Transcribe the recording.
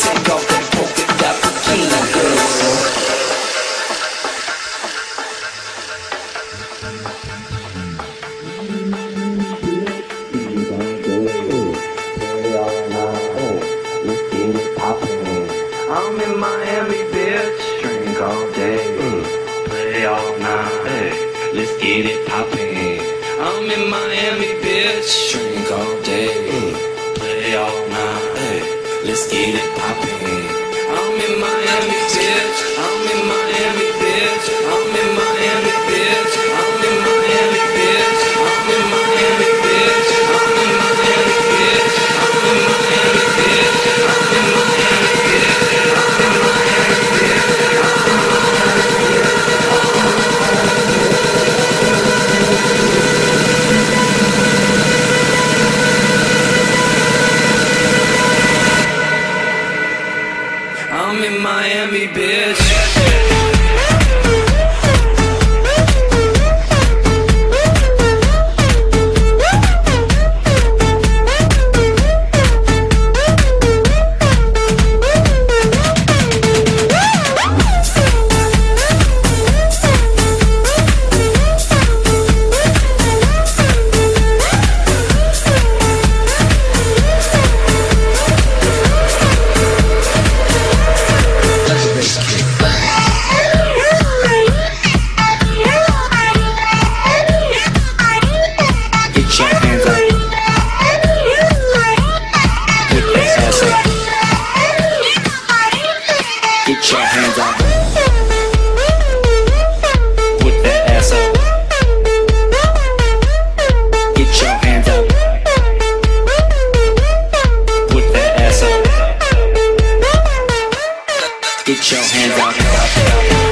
Take off them polka dot bikini girls. I'm in Miami, bitch, drink all day, play all night, hey, let's get it poppin'. I'm in Miami, bitch, drink all day, play all night, hey, let's get it poppin'. I'm in Miami, bitch, I'm in Miami, bitch, I'm in Miami, bitch, I'm in Miami, bitch, I'm in Miami, bitch, I'm in Miami, bitch, I'm in Miami, bitch, I'm in Miami, bitch. I'm in Miami, bitch. Get your hands up. Put that ass up. Get your hands up. Put that ass up. Get your hands up.